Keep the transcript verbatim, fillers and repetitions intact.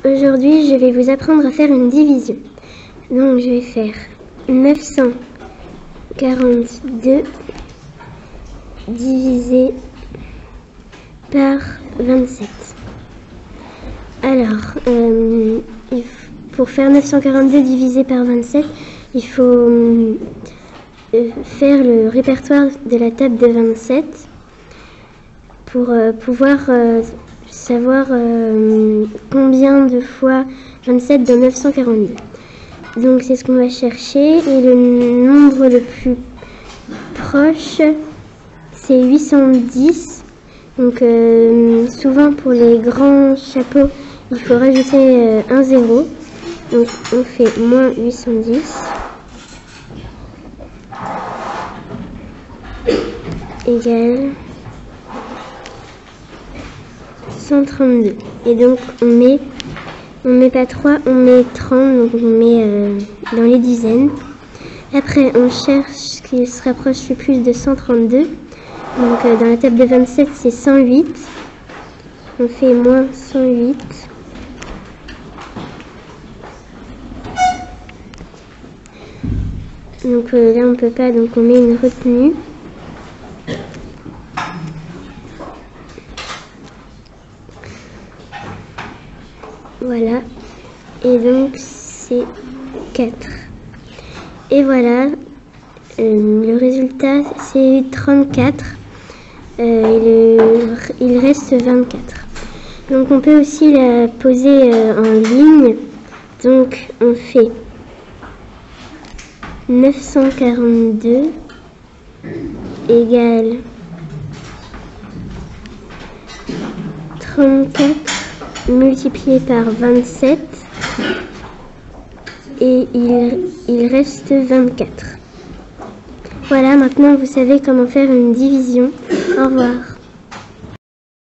Aujourd'hui, je vais vous apprendre à faire une division. Donc, je vais faire neuf cent quarante-deux divisé par vingt-sept. Alors, euh, pour faire neuf cent quarante-deux divisé par vingt-sept, il faut euh, faire le répertoire de la table de vingt-sept pour euh, pouvoir euh, savoir euh, combien de fois vingt-sept dans neuf cent quarante-deux. Donc c'est ce qu'on va chercher, et le nombre le plus proche c'est huit cent dix. Donc euh, souvent pour les grands chapeaux il faut rajouter euh, un zéro. Donc on fait moins huit cent dix égale cent trente-deux. Et donc on met, on met pas trois, on met trente, donc on met euh, dans les dizaines. Après on cherche ce qui se rapproche le plus de cent trente-deux. Donc euh, dans la table de vingt-sept c'est cent huit. On fait moins cent huit. Donc euh, là on peut pas, donc on met une retenue. Voilà, et donc c'est quatre. Et voilà, euh, le résultat c'est trente-quatre. Euh, le, il reste vingt-quatre. Donc on peut aussi la poser euh, en ligne. Donc on fait neuf cent quarante-deux égale trente-quatre multiplié par vingt-sept, et il, il reste vingt-quatre. Voilà, maintenant vous savez comment faire une division. Au revoir.